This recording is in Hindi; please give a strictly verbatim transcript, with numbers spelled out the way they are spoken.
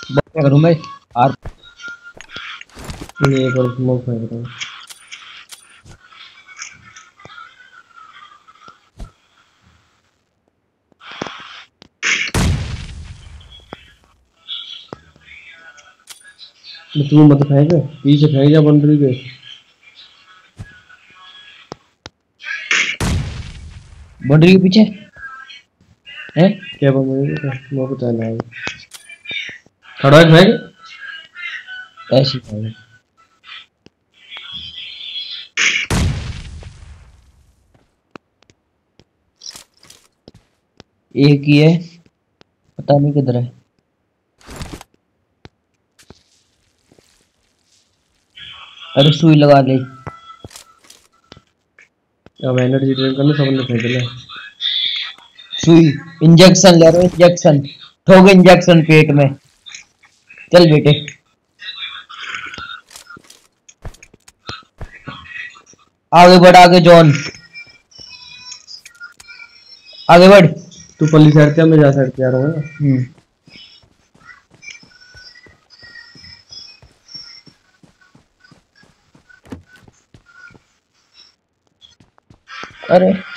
क्या करूं मैं आर ये एक और स्मोक फेंक रहा हूँ। तू मत फेंक, पीछे फेंक जा बाउंड्री के। बाउंड्री के पीछे है। क्या बाउंड्री के स्मोक तो है। खड़ा है फेंक। ऐसी है। एक ही है, पता नहीं किधर है। अरे सुई लगा ले। अब एनर्जी ड्रिंक करने सबने फेंक दिया। सुई इंजेक्शन ले रहा हूं, इंजेक्शन ठोक इंजेक्शन पेट में। चल बेटे आगे बढ़, आगे जॉन आगे बढ़। तू पल्ली साइड से मैं जा साइड से आ रहा हूँ ना। हम्म अरे